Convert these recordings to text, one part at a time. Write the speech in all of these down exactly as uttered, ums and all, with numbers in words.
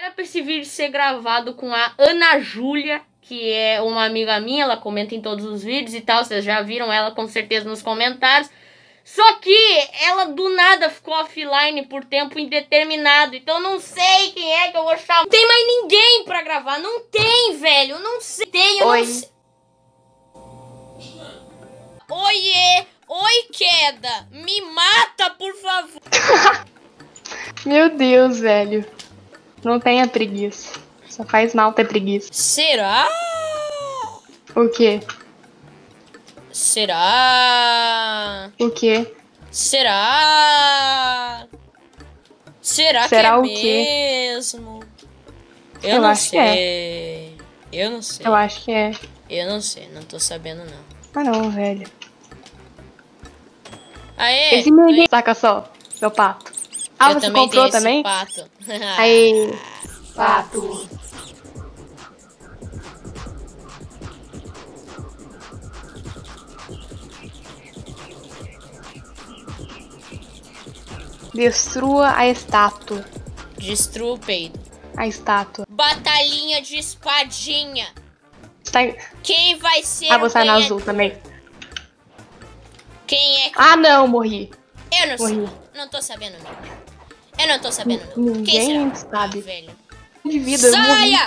Era pra esse vídeo ser gravado com a Ana Júlia, que é uma amiga minha, ela comenta em todos os vídeos e tal, vocês já viram ela com certeza nos comentários. Só que ela do nada ficou offline por tempo indeterminado, então não sei quem é que eu vou chamar. Não tem mais ninguém pra gravar, não tem, velho, não sei. Tem, eu Oi. não sei. Oiê, oi queda, me mata por favor. Meu Deus, velho. Não tenha preguiça. Só faz mal ter preguiça. Será? O quê? Será? O quê? Será? Será, Será que é o quê? mesmo? Eu, Eu não acho que sei. Eu não sei. Eu acho que é. Eu não sei, não tô sabendo não. Ah não, velho. Aê! Esse menino. Saca só, meu pato. Ah, eu você também comprou tenho também? esse pato. Aí, pato. Destrua a estátua. Destrua o peido. A estátua. Batalhinha de espadinha. Está em... Quem vai ser Ah, o vou sair na ganhador? azul também. Quem é que... Ah, não, morri. Eu não sei. Morri. Não tô sabendo não. Eu não tô sabendo não. Ninguém Quem será? sabe. Ah, velho. De vida, eu morri. Saia!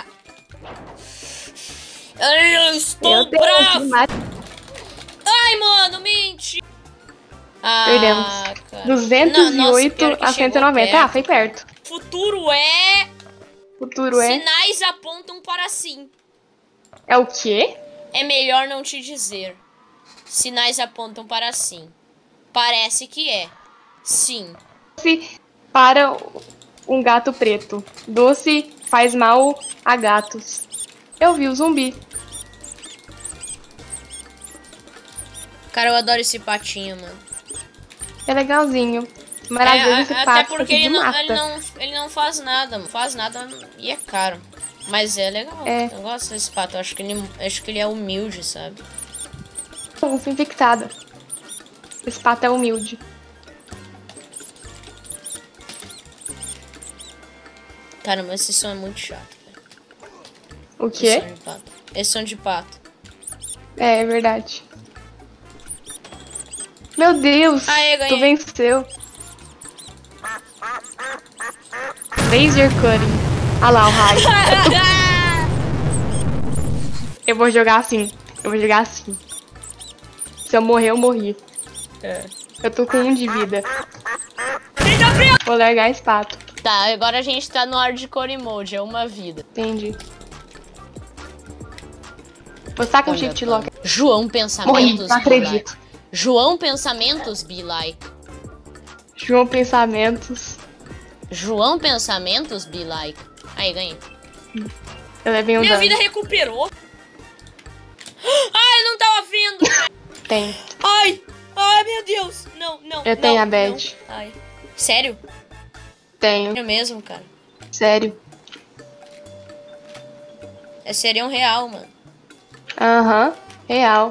Eu estou Eu tenho bravo! que matar. Ai, mano, mente! Ah, Perdemos. cara. duzentos e oito Não, nossa, pior que a cento e noventa. chegou Ah, foi perto. Futuro é... Futuro é... Sinais apontam para sim. É o quê? É melhor não te dizer. Sinais apontam para sim. Parece que é. Sim. Doce para um gato preto. Doce faz mal a gatos. Eu vi o zumbi. Cara, eu adoro esse patinho, mano. É legalzinho. Mas às vezes esse até pato porque aqui ele não, mata. ele, não, ele não faz nada, mano. Faz nada e é caro. Mas é legal. É. Eu gosto desse pato. Eu acho que ele, acho que ele é humilde, sabe? Eu fui infectada. Esse pato é humilde. Caramba, esse som é muito chato, velho. O Esse quê? som de pato. Esse som de pato. É, é verdade. Meu Deus! Aê, ganhei. Tu venceu. Laser cutting. Ah lá, o raio. Eu vou jogar assim. Eu vou jogar assim. Se eu morrer, eu morri. É. Eu tô com um de vida. Vou largar esse pato. Tá, agora a gente tá no hardcore mode, é uma vida. Entendi. Vou sacar o Olha, shift tá. lock. João Morri, Pensamentos, não be like. acredito. João Pensamentos, be like. João Pensamentos. João Pensamentos, be like. Aí, ganhei. Eu levei um Minha dano. vida recuperou. Ai, eu não tava vendo. Tem. Ai, ai, meu Deus. Não, não, Eu não, tenho a não. badge. Ai. Sério? Tenho. Sério mesmo, cara. Sério. É serião real, mano. Aham. Real.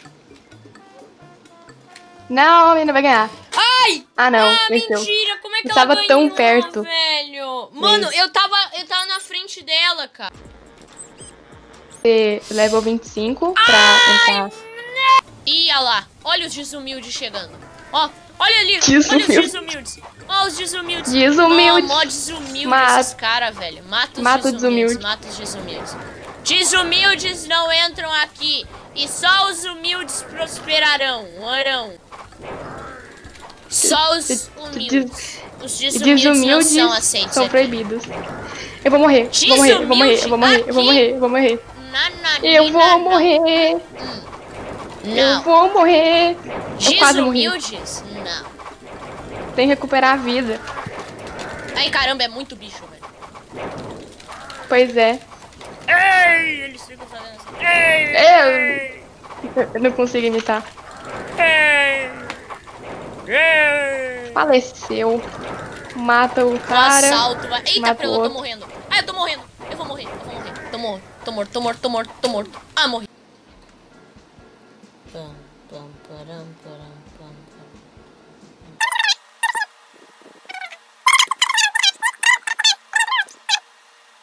Não, a menina vai ganhar. Ai! Ah, não. Ah, Venceu. mentira, como é que Estava ela tão ganhou, perto. velho? Mano, eu tava, eu tava na frente dela, cara. Você level vinte e cinco pra entrar. Ih, olha lá. Olha os desumildes chegando. Ó, olha ali. Desumilde. Olha os desumildes. Ó, os desumildes. Desumilde. Ó, mó desumilde Mata. esses caras, velho. Mata os Mata o desumildes. desumilde. Mata os desumildes. Desumildes não entram aqui. E só os humildes prosperarão. Orão. Só os humildes. Os desumildes, Desumildes não são aceitos são aqui. proibidos. Eu vou morrer. Eu vou morrer. Eu vou morrer. Eu vou morrer. Eu vou morrer. Eu vou morrer. Eu vou morrer. Eu Não. vou morrer. Eu quase morri. Desumildes? Não. Tem que recuperar a vida. Ai, caramba, é muito bicho, velho. Pois é. Ei, eles ficam fazendo assim. Ei, Eu, eu não consigo imitar. ei, ei. Faleceu. Mata o Um cara. assalto, vai. Eita, mata pelo, o eu tô outro. morrendo. Ai, eu tô morrendo. Eu vou morrer, eu vou morrer. Tô morto, tô morto, tô morto, tô morto, tô morto, tô morto. Ah, morri. Pam, pam, param, param, pam, pam.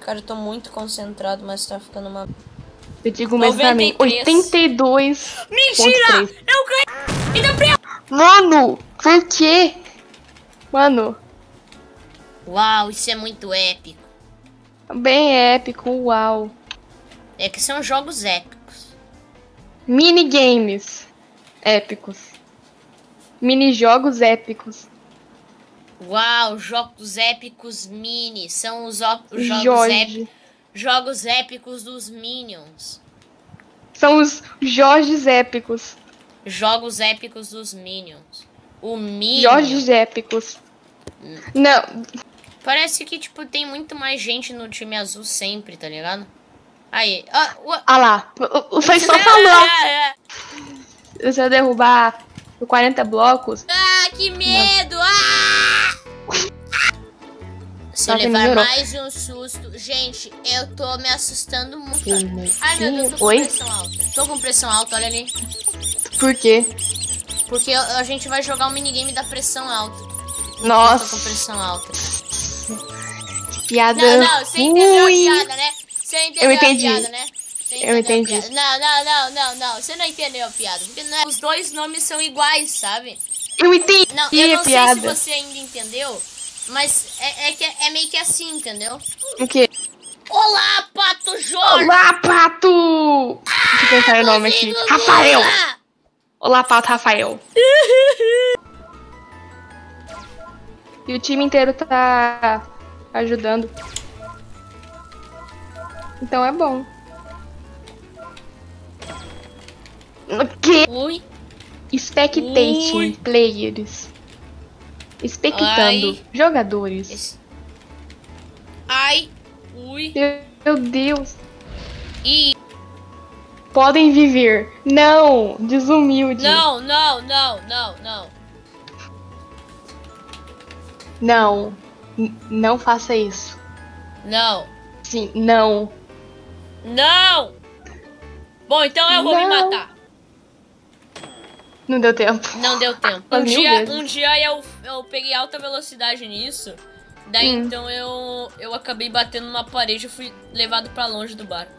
Cara, eu tô muito concentrado, mas tá ficando uma... Eu digo mesmo pra mim, oitenta e dois. Mentira! Eu ganhei! Mano, por quê? Mano. Uau, isso é muito épico. Bem épico, uau. É que são jogos épicos. Minigames épicos. Minijogos épicos. Uau, jogos épicos mini. São os, os jogos, Jorge. épicos, jogos épicos dos Minions. São os Jorges épicos. Jogos épicos dos Minions. O Minion. Jorges épicos. Hum. Não. Parece que, tipo, tem muito mais gente no time azul sempre, tá ligado? Aí. Ah, uh, ah lá. Foi só falou. Se eu derrubar quarenta blocos. Ah, que medo! Ah! Se eu levar mais um susto. Gente, eu tô me assustando muito. Ai, meu Deus, tô com Oi? pressão alta. Tô com pressão alta, olha ali. Por quê? Porque a gente vai jogar um minigame da pressão alta. Nossa. Eu tô com pressão alta. Piada. Não, não, você entendeu a piada, né? Você entendeu eu entendi. a piada, né? Eu entendi. Não, não, não, não, não. Você não entendeu a piada. Porque não é... Os dois nomes são iguais, sabe? Eu entendi. Não, eu não a piada. sei se você ainda entendeu. Mas é, é, que é, é meio que assim, entendeu? O quê? Olá, Pato Jorge! Olá, Pato! Ah, deixa eu pensar o nome aqui. Rafael! Olá, Pato Rafael. E o time inteiro tá ajudando. Então é bom. O quê? Ui. Spectating Ui. players. Expectando Ai. jogadores. Esse... Ai. Ui. Meu Deus. E... Podem viver. Não, desumilde. Não, não, não, não, não. Não. N não faça isso. Não. Sim, não. Não! Bom, então eu vou não. me matar. Não deu tempo. Não deu tempo. Um dia, um dia eu, eu peguei alta velocidade nisso. Daí hum. então eu, eu acabei batendo numa parede e fui levado pra longe do barco.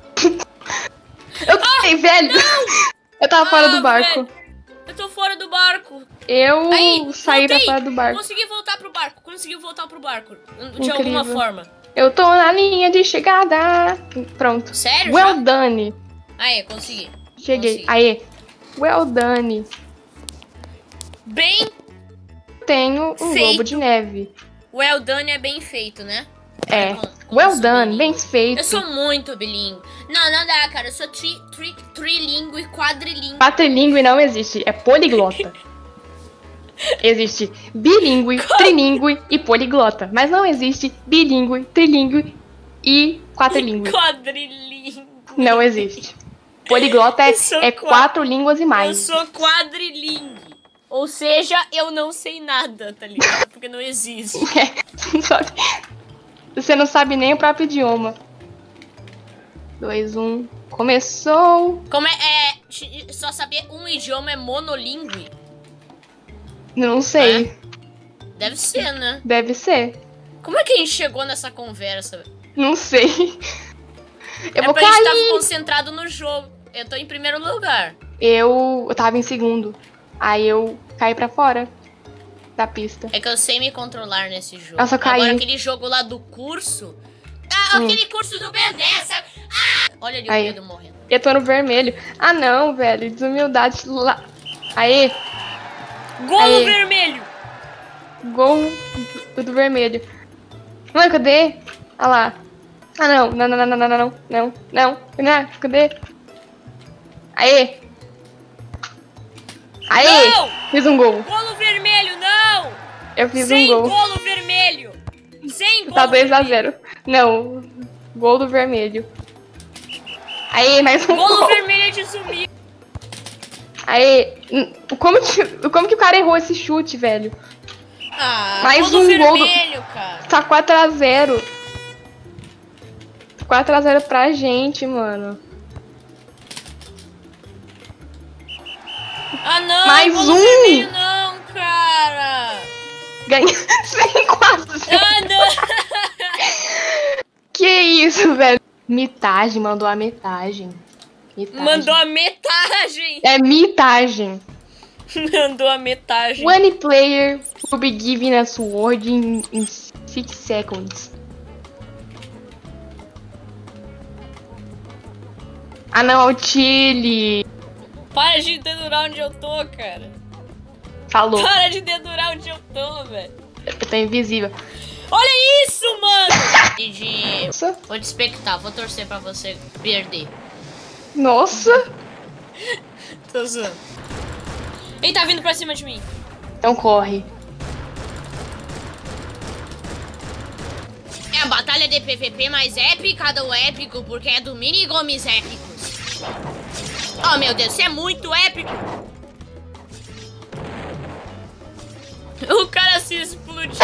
Eu também, ah, velho. Não! Eu tava ah, fora do barco. Velho. Eu tô fora do barco. Eu Aí, saí pra fora do barco. Consegui voltar pro barco. Consegui voltar pro barco. De Incrível. alguma forma. Eu tô na linha de chegada. Pronto. Sério? Well já? done. Aê, consegui. Cheguei. Consegui. Aê. Well done. Bem... Tenho um feito. globo de neve. Well done é bem feito, né? É. Com, com well done, bem feito. Eu sou muito bilíngue. Não, não dá, cara. Eu sou tri, tri, trilingue e quadrilingue. Quadrilingue não existe. É poliglota. Existe bilíngue, trilingue e poliglota. Mas não existe bilíngue, trilingue e quadrilingue. Quadrilingue. Não existe. Poliglota é, é quatro, quatro línguas e mais. Eu sou quadrilingue. Ou seja, eu não sei nada, tá ligado? Porque não existe. É, você não sabe nem o próprio idioma. dois, um, começou. Como é, é... Só saber um idioma é monolingue? Não sei. É? Deve ser, né? Deve ser. Como é que a gente chegou nessa conversa? Não sei. Eu é vou pra cair. gente estar concentrado no jogo. Eu tô em primeiro lugar. Eu, eu tava em segundo. Aí eu caí pra fora da pista. É que eu sei me controlar nesse jogo. Eu só caí. Agora aquele jogo lá do curso. Ah, hum. aquele curso do Ben dez. Ah! Olha ali Aí. o Pedro morrendo. Eu tô no vermelho. Ah não, velho. Desumildade lá. Aê. Gol Aê. vermelho. Gol do vermelho. Mano, cadê? Ah lá. Ah não. Não, não, não, não, não, não. Não, não. Não, cadê? Aê. Aê! Não! Fiz um gol. Golo vermelho, não! Eu fiz Sem um gol. Sem golo vermelho! Sem golo Tá dois a zero. Não, gol do vermelho. Aê, mais um golo gol. vermelho é de sumir. Aê, como que, como que o cara errou esse chute, velho? Ah, mais golo um vermelho, gol do... cara. Tá quatro a zero. quatro a zero pra gente, mano. Ah, não! Mais golo um! Vermelho, não, cara! Ganhei sem quatro. Ah, não! Que Que isso, velho? Mitagem, mandou a metagem. Mitagem. Mandou a metagem. É mitagem. Mandou a metagem. One player will be given a sword in, in six seconds. Ah não, o Chile. Para de dedurar onde eu tô, cara. Falou. Para de dedurar onde eu tô, velho. Eu tô invisível. Olha isso, mano! E de... Nossa. Vou te expectar, vou torcer pra você perder. Nossa. Tô zoando. Ele tá vindo pra cima de mim. Então corre. É a batalha de P V P mais épica do épico, porque é do Minigames épicos. Oh, meu Deus, isso é muito épico. O cara se explodiu.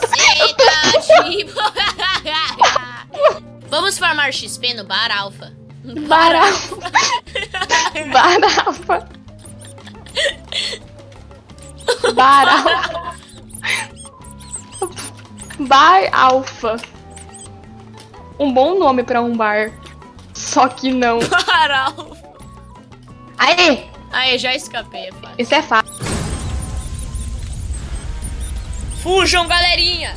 Vamos farmar X P no Bar Alpha. Bar Alpha. Bar Alpha. Bar Alpha. Bar Alpha. Um bom nome pra um bar. Só que não. Bar Alpha. Aê! Aê, já escapei, é fácil. Isso é fácil. Fujam, galerinha!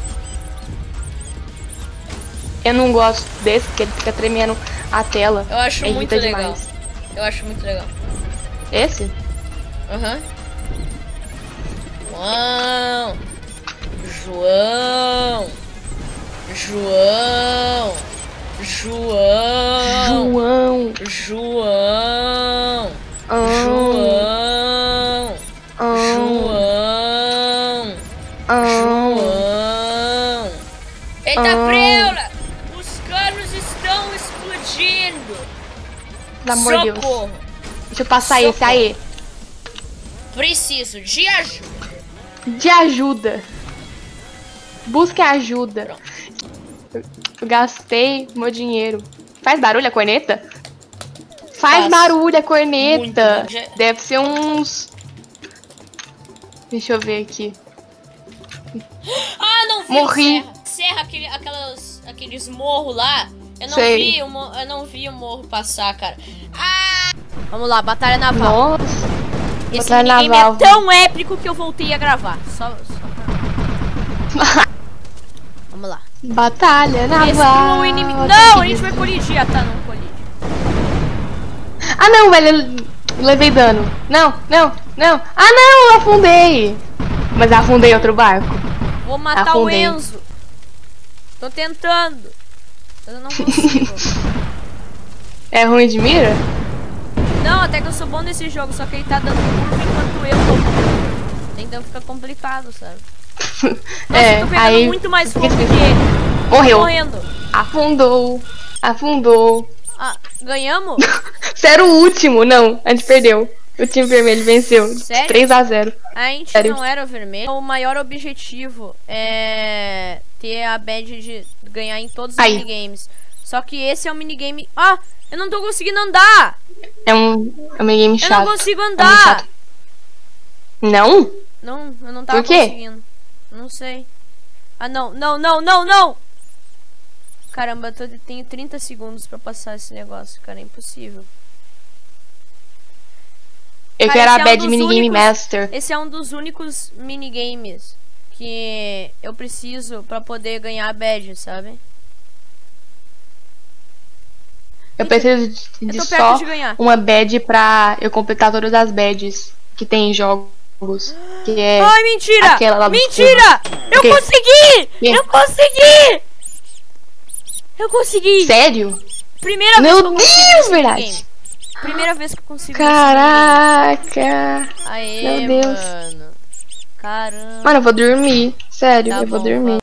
Eu não gosto desse, porque ele fica tremendo a tela. Eu acho Evita muito legal. demais. Eu acho muito legal. Esse? Aham. Uhum. João! João! João! João! João! Ah, João! ah, João! ah, João! Eita, Ah. preula! Os canos estão explodindo! Pelo amor de Deus. Socorro! Deixa eu passar Socorro. esse aí. Preciso de ajuda! De ajuda. Busque ajuda. Eu, eu gastei meu dinheiro. Faz barulho a corneta? Faz Faz. barulho a corneta. Muito. Deve ser uns... Deixa eu ver aqui. Ah, não vi Morri. o Serra. Serra, aquele, aquelas, aqueles morros lá. Eu não, Sei. vi o, mo- eu não vi o morro passar, cara. Ah! Vamos lá, batalha naval. Nossa. Esse batalha minigame naval. é tão épico que eu voltei a gravar. Só, só pra... Vamos lá. Batalha naval. Destrua o inimigo. Não, a gente vai colidir. Ah, tá, não colide. Ah não, velho, eu levei dano. Não, não, não. Ah não, eu afundei. Mas afundei outro barco. Vou matar Afundei. o Enzo. Tô tentando. Mas eu não consigo. É ruim de mira? Não, até que eu sou bom nesse jogo, só que ele tá dando curva enquanto eu tô curva. Então fica complicado, sabe? Nossa, É, eu tô pegando aí- muito mais Por que fogo que que- ele. Tô Morreu. morrendo. Afundou. Afundou. Ah, ganhamos? Você era o último, não. A gente perdeu. O time vermelho venceu. Sério? três a zero. A gente Sério? não era o vermelho. O maior objetivo é ter a badge de ganhar em todos os Aí. minigames. Só que esse é um minigame... Ah, eu não tô conseguindo andar. É um, é um game Eu chato. não consigo É muito andar. chato. Não? Não, eu não tava Por quê? conseguindo. Não sei. Ah, não, não, não, não, não! Caramba, eu tô- tenho trinta segundos pra passar esse negócio, cara. É impossível. Eu Cara, quero esse a é um Bad dos Minigame únicos- Master. Esse é um dos únicos minigames que eu preciso pra poder ganhar a badge, sabe? Eu preciso de, Eu de tô só perto de ganhar. uma badge pra eu completar todas as badges que tem em jogos. Que é Ai, mentira! aquela lá do Mentira! Eu quê? consegui! Quê? Eu consegui! Eu consegui! Sério? Primeira vez que Meu eu consigo Deus, esse verdade. minigame. Primeira vez que eu consigo esse Caraca. minigame. Aê, Meu Deus. mano. Caramba. Mano, eu vou dormir. Sério, Tá eu vou bom, dormir.